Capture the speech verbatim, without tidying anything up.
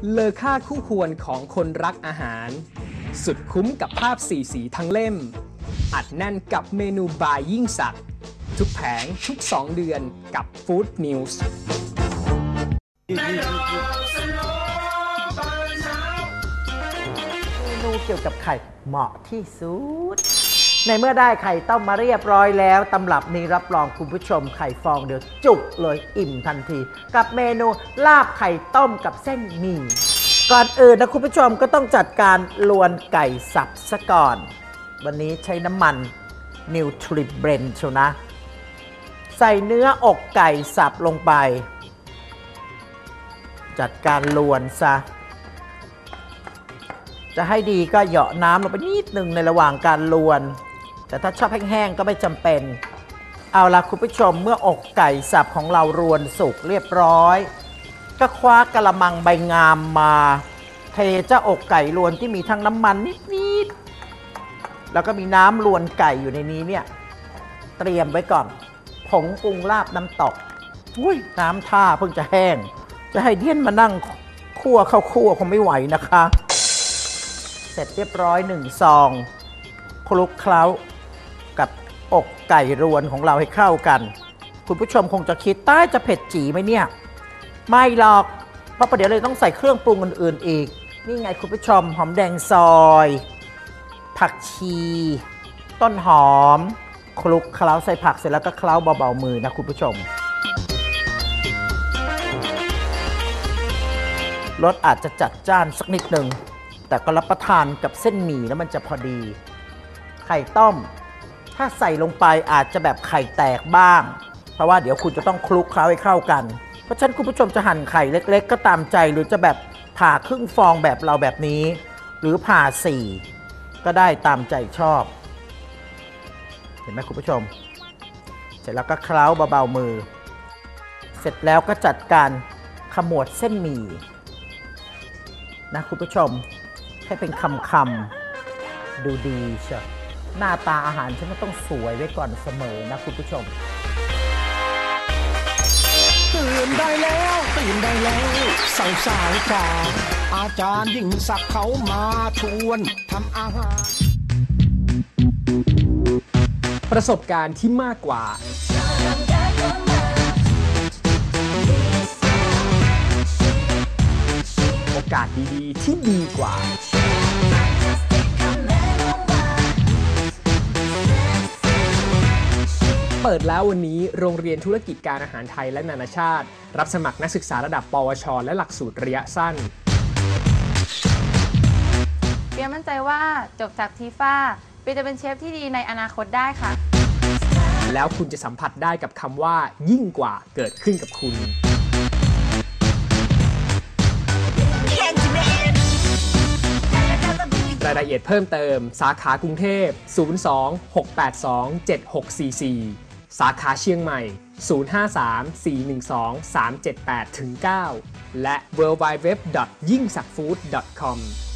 เลอค่าคู่ควรของคนรักอาหารสุดคุ้มกับภาพสีสีทั้งเล่มอัดแน่นกับเมนูบายยิ่งสักทุกแผงทุกสองเดือนกับ Food News เมนูเกี่ยวกับไข่เหมาะที่สุดในเมื่อได้ไข่ต้มมาเรียบร้อยแล้วตำรับนี้รับรองคุณผู้ชมไข่ฟองเดียวจุกเลยอิ่มทันทีกับเมนูลาบไข่ต้มกับเส้นหมี่ก่อนอื่นนะคุณผู้ชมก็ต้องจัดการลวนไก่สับซะก่อนวันนี้ใช้น้ำมันนิวทริเบรนด์ชนะใส่เนื้ออกไก่สับลงไปจัดการลวนซะจะให้ดีก็เหยาะน้ำลงไปนิดหนึ่งในระหว่างการลวนแต่ถ้าชอบแห้งๆก็ไม่จำเป็นเอาล่ะคุณผู้ชมเมื่ออกไก่สับของเรารวนสุกเรียบร้อยก็คว้ากระมังใบงามมาเทเจ้าอกไก่รวนที่มีทั้งน้ำมันนิดๆแล้วก็มีน้ำรวนไก่อยู่ในนี้เนี่ยเตรียมไว้ก่อนผงปรุงลาบน้ำตกอุ้ยน้ำท่าเพิ่งจะแห้งจะให้เดียนมานั่งคั่วเข้าคั่วคงไม่ไหวนะคะเสร็จเรียบร้อยหนึ่งซองคลุกเคล้ากับอกไก่รวนของเราให้เข้ากันคุณผู้ชมคงจะคิดใต้จะเผ็ดจีไหมเนี่ยไม่หรอกเพราะประเดี๋ยวเลยต้องใส่เครื่องปรุงอื่นๆอีกนี่ไงคุณผู้ชมหอมแดงซอยผักชีต้นหอมคลุกเคล้าใส่ผักเสร็จแล้วก็เคล้าเบาๆมือนะคุณผู้ชมรสอาจจะจัดจ้านสักนิดหนึ่งแต่ก็รับประทานกับเส้นหมี่แล้วมันจะพอดีไข่ต้มถ้าใส่ลงไปอาจจะแบบไข่แตกบ้างเพราะว่าเดี๋ยวคุณจะต้องคลุกเคล้าให้เข้ากันเพราะฉะนั้นคุณผู้ชมจะหั่นไข่เล็กๆก็ตามใจหรือจะแบบผ่าครึ่งฟองแบบเราแบบนี้หรือผ่าสี่ก็ได้ตามใจชอบเห็นไหมคุณผู้ชมเสร็จแล้วก็เคล้าเบาๆมือเสร็จแล้วก็จัดการขมวดเส้นหมี่นะคุณผู้ชมให้เป็นคำๆดูดีเชียวหน้าตาอาหารฉันก็ต้องสวยไว้ก่อนเสมอนะคุณผู้ชมตื่นได้แล้วตื่นได้แล้วสาวสาวจ๋าอาจารย์ยิ่งศักดิ์เขามาชวนทำอาหารประสบการณ์ที่มากกว่าโอกาสดีๆที่ดีกว่าเปิดแล้ววันนี้โรงเรียนธุรกิจการอาหารไทยและนานาชาติรับสมัครนักศึกษาระดับปวชและหลักสูตรระยะสั้นเปียมั่นใจว่าจบจากทีฟ้าเปียจะเป็นเชฟที่ดีในอนาคตได้ค่ะแล้วคุณจะสัมผัสได้กับคำว่ายิ่งกว่าเกิดขึ้นกับคุณรายละเอียดเพิ่มเติมสาขากรุงเทพศูนย์ สอง หก แปด สอง เจ็ด หก สี่ สี่สาขาเชียงใหม่ศูนย์ ห้า สาม สี่ หนึ่ง สอง สาม เจ็ด แปด เก้าและ ดับเบิลยู ดับเบิลยู ดับเบิลยู ดอท ยิ่งสักฟู้ด ดอท คอม